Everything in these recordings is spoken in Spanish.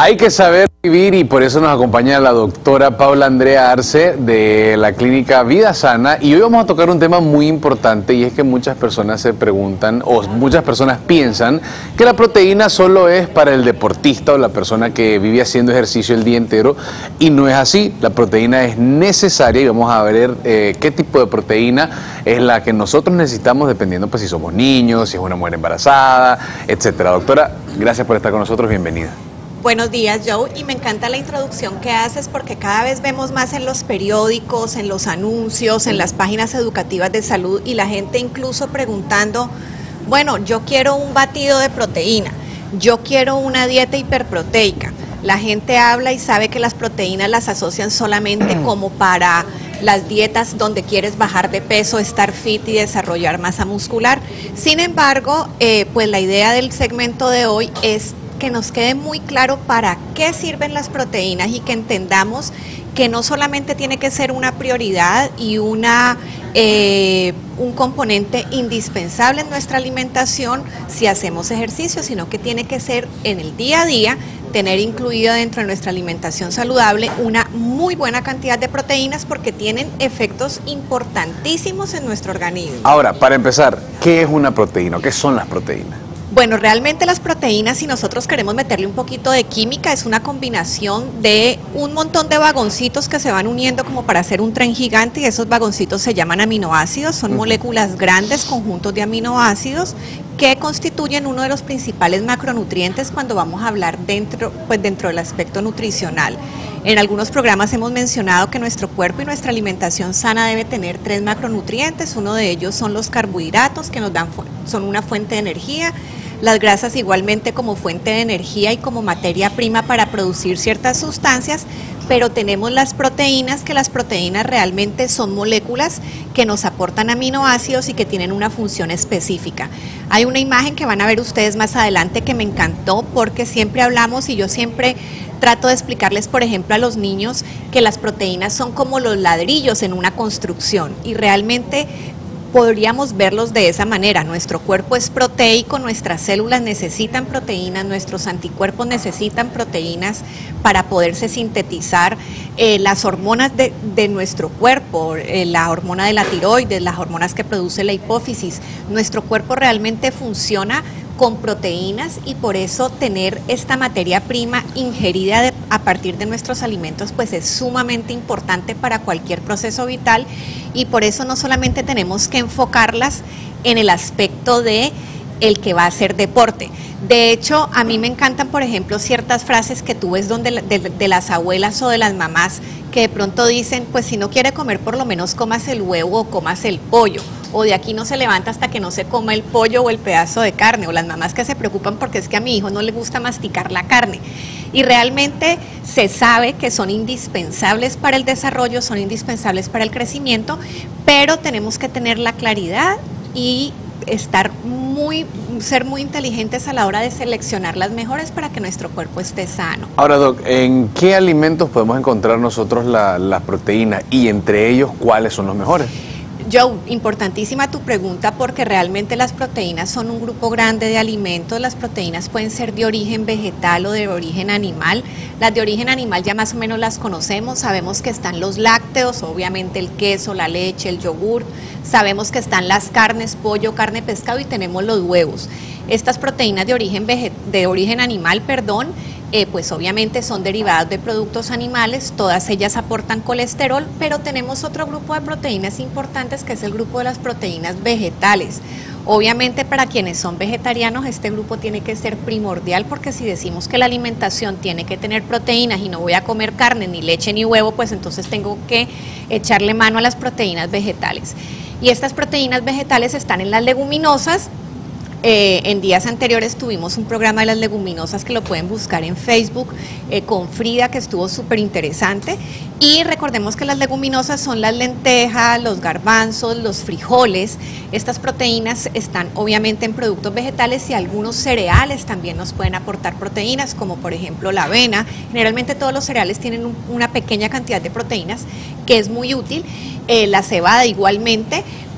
Hay que saber vivir y por eso nos acompaña la doctora Paula Andrea Arce de la clínica Vida Sana, y hoy vamos a tocar un tema muy importante, y es que muchas personas se preguntan o muchas personas piensan que la proteína solo es para el deportista o la persona que vive haciendo ejercicio el día entero, y no es así. La proteína es necesaria y vamos a ver qué tipo de proteína es la que nosotros necesitamos dependiendo pues si somos niños, si es una mujer embarazada, etcétera. Doctora, gracias por estar con nosotros, bienvenida. Buenos días, Joe, y me encanta la introducción que haces porque cada vez vemos más en los periódicos, en los anuncios, en las páginas educativas de salud y la gente incluso preguntando, bueno, yo quiero un batido de proteína, yo quiero una dieta hiperproteica. La gente habla y sabe que las proteínas las asocian solamente como para las dietas donde quieres bajar de peso, estar fit y desarrollar masa muscular. Sin embargo, pues la idea del segmento de hoy es que nos quede muy claro para qué sirven las proteínas y que entendamos que no solamente tiene que ser una prioridad y un componente indispensable en nuestra alimentación si hacemos ejercicio, sino que tiene que ser en el día a día, tener incluida dentro de nuestra alimentación saludable una muy buena cantidad de proteínas porque tienen efectos importantísimos en nuestro organismo. Ahora, para empezar, ¿qué es una proteína? ¿Qué son las proteínas? Bueno, realmente las proteínas, si nosotros queremos meterle un poquito de química, es una combinación de un montón de vagoncitos que se van uniendo como para hacer un tren gigante, y esos vagoncitos se llaman aminoácidos, son moléculas grandes, conjuntos de aminoácidos que constituyen uno de los principales macronutrientes cuando vamos a hablar dentro del aspecto nutricional. En algunos programas hemos mencionado que nuestro cuerpo y nuestra alimentación sana debe tener 3 macronutrientes, uno de ellos son los carbohidratos que son una fuente de energía, las grasas igualmente como fuente de energía y como materia prima para producir ciertas sustancias, pero tenemos las proteínas, que las proteínas realmente son moléculas que nos aportan aminoácidos y que tienen una función específica. Hay una imagen que van a ver ustedes más adelante que me encantó porque siempre hablamos y yo siempre trato de explicarles, por ejemplo, a los niños que las proteínas son como los ladrillos en una construcción y realmente podríamos verlos de esa manera. Nuestro cuerpo es proteico, nuestras células necesitan proteínas, nuestros anticuerpos necesitan proteínas para poderse sintetizar las hormonas de nuestro cuerpo, la hormona de la tiroides, las hormonas que produce la hipófisis. Nuestro cuerpo realmente funciona con proteínas y por eso tener esta materia prima ingerida a partir de nuestros alimentos pues es sumamente importante para cualquier proceso vital, y por eso no solamente tenemos que enfocarlas en el aspecto de el que va a hacer deporte. De hecho, a mí me encantan, por ejemplo, ciertas frases que tú ves de las abuelas o de las mamás que de pronto dicen, pues si no quiere comer, por lo menos comas el huevo o comas el pollo, o de aquí no se levanta hasta que no se coma el pollo o el pedazo de carne, o las mamás que se preocupan porque es que a mi hijo no le gusta masticar la carne. Y realmente se sabe que son indispensables para el desarrollo, son indispensables para el crecimiento, pero tenemos que tener la claridad y ser muy inteligentes a la hora de seleccionar las mejores para que nuestro cuerpo esté sano. Ahora, Doc, ¿en qué alimentos podemos encontrar nosotros la proteína y entre ellos cuáles son los mejores? Joe, importantísima tu pregunta porque realmente las proteínas son un grupo grande de alimentos. Las proteínas pueden ser de origen vegetal o de origen animal. Las de origen animal ya más o menos las conocemos, sabemos que están los lácteos, obviamente el queso, la leche, el yogur, sabemos que están las carnes, pollo, carne, pescado y tenemos los huevos. Estas proteínas de origen animal, pues obviamente son derivadas de productos animales, todas ellas aportan colesterol, pero tenemos otro grupo de proteínas importantes que es el grupo de las proteínas vegetales. Obviamente para quienes son vegetarianos este grupo tiene que ser primordial porque si decimos que la alimentación tiene que tener proteínas y no voy a comer carne, ni leche, ni huevo, pues entonces tengo que echarle mano a las proteínas vegetales. Y estas proteínas vegetales están en las leguminosas. En días anteriores tuvimos un programa de las leguminosas que lo pueden buscar en Facebook con Frida, que estuvo súper interesante. Y recordemos que las leguminosas son las lentejas, los garbanzos, los frijoles. Estas proteínas están obviamente en productos vegetales y algunos cereales también nos pueden aportar proteínas, como por ejemplo la avena. Generalmente todos los cereales tienen una pequeña cantidad de proteínas que es muy útil. La cebada igualmente.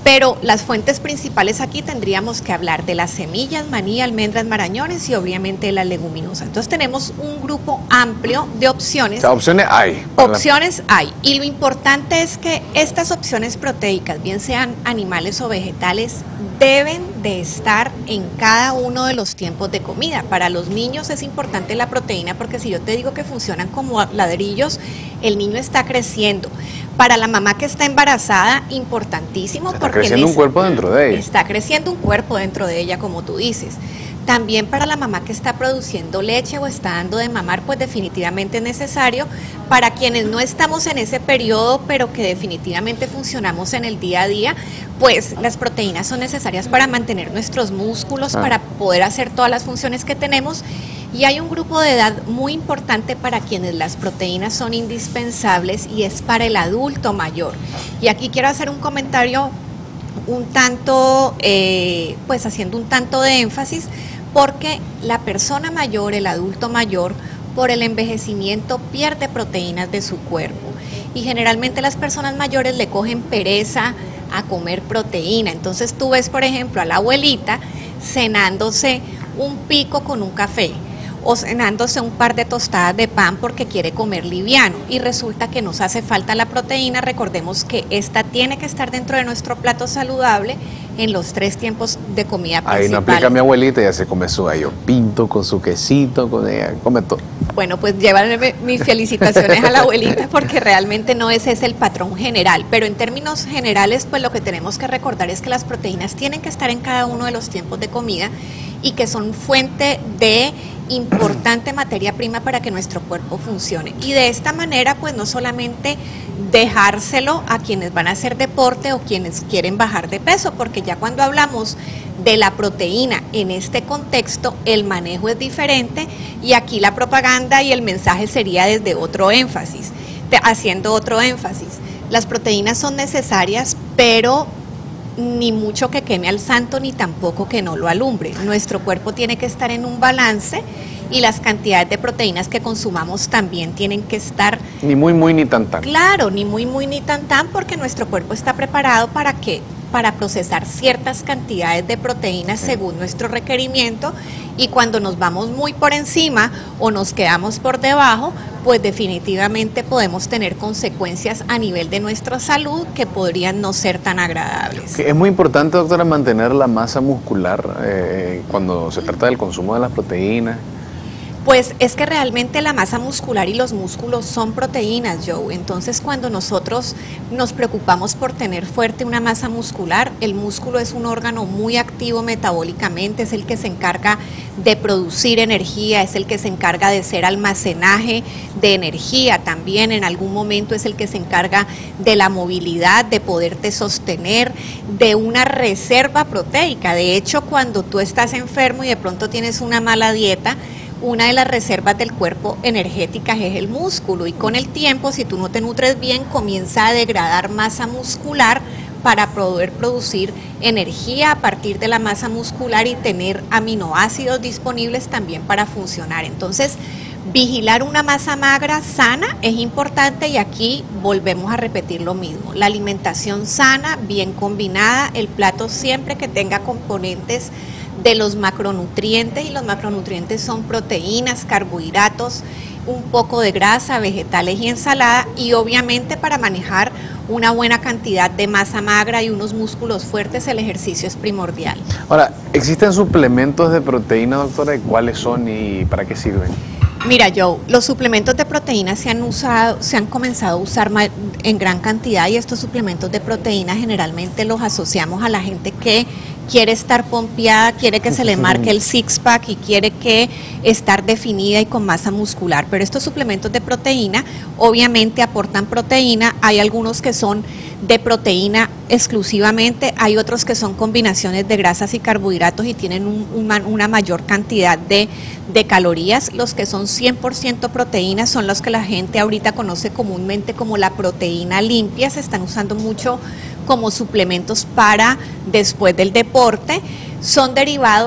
Pero las fuentes principales aquí tendríamos que hablar de las semillas, maní, almendras, marañones y obviamente las leguminosas. Entonces tenemos un grupo amplio de opciones. O sea, opciones hay. Opciones hay. Y lo importante es que estas opciones proteicas, bien sean animales o vegetales, deben de estar en cada uno de los tiempos de comida. Para los niños es importante la proteína porque si yo te digo que funcionan como ladrillos, el niño está creciendo. Para la mamá que está embarazada, importantísimo. Está creciendo un cuerpo dentro de ella. Está creciendo un cuerpo dentro de ella, como tú dices. También para la mamá que está produciendo leche o está dando de mamar, pues definitivamente es necesario. Para quienes no estamos en ese periodo, pero que definitivamente funcionamos en el día a día, pues las proteínas son necesarias para mantener nuestros músculos, para poder hacer todas las funciones que tenemos. Y hay un grupo de edad muy importante para quienes las proteínas son indispensables y es para el adulto mayor. Y aquí quiero hacer un comentario un tanto, pues haciendo un tanto de énfasis, porque la persona mayor, el adulto mayor, por el envejecimiento pierde proteínas de su cuerpo. Y generalmente las personas mayores le cogen pereza a comer proteína. Entonces tú ves, por ejemplo, a la abuelita cenándose un pico con un café o cenándose un par de tostadas de pan porque quiere comer liviano y resulta que nos hace falta la proteína. Recordemos que esta tiene que estar dentro de nuestro plato saludable en los 3 tiempos de comida principal. Ahí no aplica mi abuelita, ya se come su gallo pinto con su quesito, con ella, come todo. Bueno, pues llévame mis felicitaciones a la abuelita porque realmente no ese es el patrón general, pero en términos generales pues lo que tenemos que recordar es que las proteínas tienen que estar en cada uno de los tiempos de comida y que son fuente de importante materia prima para que nuestro cuerpo funcione. Y de esta manera pues no solamente dejárselo a quienes van a hacer deporte o quienes quieren bajar de peso, porque ya cuando hablamos de la proteína en este contexto, el manejo es diferente y aquí la propaganda y el mensaje sería desde otro énfasis, haciendo otro énfasis. Las proteínas son necesarias, pero ni mucho que queme al santo, ni tampoco que no lo alumbre. Nuestro cuerpo tiene que estar en un balance y las cantidades de proteínas que consumamos también tienen que estar... Ni muy, muy, ni tan, tan. Claro, ni muy, muy, ni tan, tan, porque nuestro cuerpo está preparado para que para procesar ciertas cantidades de proteínas según nuestro requerimiento, y cuando nos vamos muy por encima o nos quedamos por debajo, pues definitivamente podemos tener consecuencias a nivel de nuestra salud que podrían no ser tan agradables. Es muy importante, doctora, mantener la masa muscular cuando se trata del consumo de las proteínas. Pues es que realmente la masa muscular y los músculos son proteínas, Joe. Entonces cuando nosotros nos preocupamos por tener fuerte una masa muscular, el músculo es un órgano muy activo metabólicamente, es el que se encarga de producir energía, es el que se encarga de ser almacenaje de energía también, en algún momento es el que se encarga de la movilidad, de poderte sostener, de una reserva proteica. De hecho, cuando tú estás enfermo y de pronto tienes una mala dieta, una de las reservas del cuerpo energéticas es el músculo, y con el tiempo, si tú no te nutres bien, comienza a degradar masa muscular para poder producir energía a partir de la masa muscular y tener aminoácidos disponibles también para funcionar. Entonces, vigilar una masa magra sana es importante, y aquí volvemos a repetir lo mismo. La alimentación sana, bien combinada, el plato siempre que tenga componentes de los macronutrientes, y los macronutrientes son proteínas, carbohidratos, un poco de grasa, vegetales y ensalada, y obviamente para manejar una buena cantidad de masa magra y unos músculos fuertes, el ejercicio es primordial. Ahora, ¿existen suplementos de proteína, doctora? ¿Cuáles son y para qué sirven? Mira, Joe, los suplementos de proteína se han comenzado a usar en gran cantidad, y estos suplementos de proteína generalmente los asociamos a la gente que quiere estar pompeada, quiere que se le marque el six-pack y quiere que estar definida y con masa muscular. Pero estos suplementos de proteína obviamente aportan proteína, hay algunos que son de proteína exclusivamente, hay otros que son combinaciones de grasas y carbohidratos y tienen una mayor cantidad de calorías. Los que son 100% proteínas son los que la gente ahorita conoce comúnmente como la proteína limpia, se están usando mucho como suplementos para después del deporte. Son derivados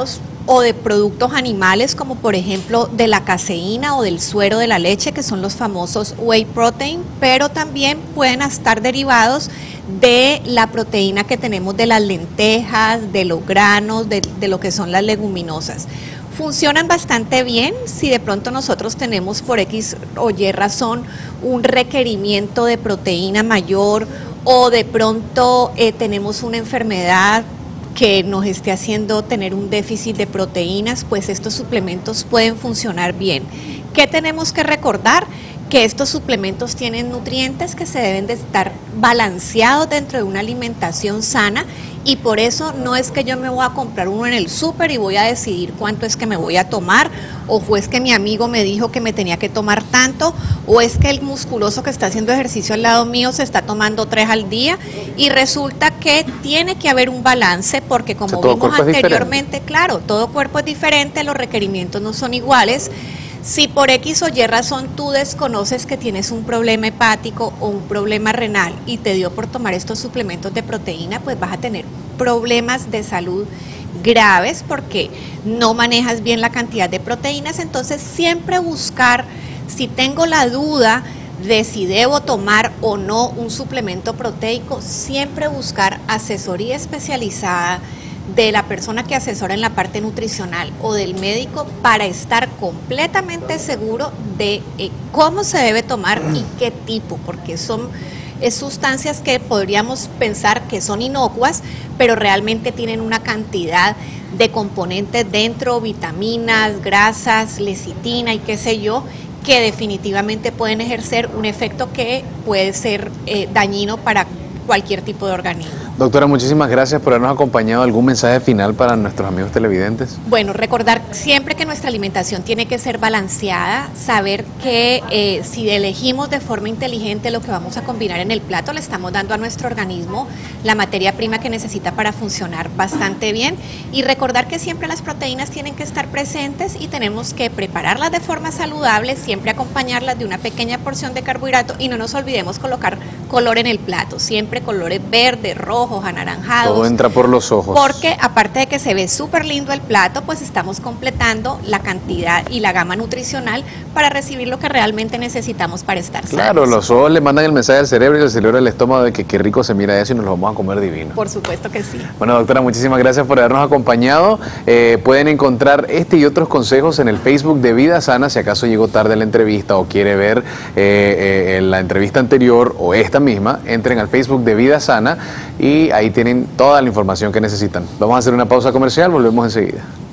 o de productos animales como por ejemplo de la caseína o del suero de la leche, que son los famosos whey protein, pero también pueden estar derivados de la proteína que tenemos de las lentejas, de los granos, de lo que son las leguminosas. Funcionan bastante bien si de pronto nosotros tenemos por X o Y razón un requerimiento de proteína mayor o de pronto tenemos una enfermedad que nos esté haciendo tener un déficit de proteínas, pues estos suplementos pueden funcionar bien. ¿Qué tenemos que recordar? Que estos suplementos tienen nutrientes que se deben de estar balanceados dentro de una alimentación sana, y por eso no es que yo me voy a comprar uno en el súper y voy a decidir cuánto es que me voy a tomar, o fue es que mi amigo me dijo que me tenía que tomar tanto, o es que el musculoso que está haciendo ejercicio al lado mío se está tomando 3 al día, y resulta que tiene que haber un balance porque como vimos anteriormente, claro, todo cuerpo es diferente, los requerimientos no son iguales. Si por X o Y razón tú desconoces que tienes un problema hepático o un problema renal y te dio por tomar estos suplementos de proteína, pues vas a tener problemas de salud graves porque no manejas bien la cantidad de proteínas. Entonces siempre buscar, si tengo la duda de si debo tomar o no un suplemento proteico, siempre buscar asesoría especializada de la persona que asesora en la parte nutricional o del médico para estar completamente seguro de cómo se debe tomar y qué tipo, porque son sustancias que podríamos pensar que son inocuas, pero realmente tienen una cantidad de componentes dentro, vitaminas, grasas, lecitina y qué sé yo, que definitivamente pueden ejercer un efecto que puede ser dañino para cualquier tipo de organismo. Doctora, muchísimas gracias por habernos acompañado. ¿Algún mensaje final para nuestros amigos televidentes? Bueno, recordar siempre que nuestra alimentación tiene que ser balanceada, saber que si elegimos de forma inteligente lo que vamos a combinar en el plato, le estamos dando a nuestro organismo la materia prima que necesita para funcionar bastante bien, y recordar que siempre las proteínas tienen que estar presentes y tenemos que prepararlas de forma saludable, siempre acompañarlas de una pequeña porción de carbohidrato, y no nos olvidemos colocar color en el plato, siempre colores verdes, rojos, anaranjados. Todo entra por los ojos. Porque aparte de que se ve súper lindo el plato, pues estamos completando la cantidad y la gama nutricional para recibir lo que realmente necesitamos para estar sanos. Claro, los ojos le mandan el mensaje al cerebro y el cerebro al estómago de que qué rico se mira eso y nos lo vamos a comer divino. Por supuesto que sí. Bueno, doctora, muchísimas gracias por habernos acompañado. Pueden encontrar este y otros consejos en el Facebook de Vida Sana. Si acaso llegó tarde la entrevista o quiere ver la entrevista anterior o esta misma, entren al Facebook de Vida Sana y ahí tienen toda la información que necesitan. Vamos a hacer una pausa comercial, volvemos enseguida.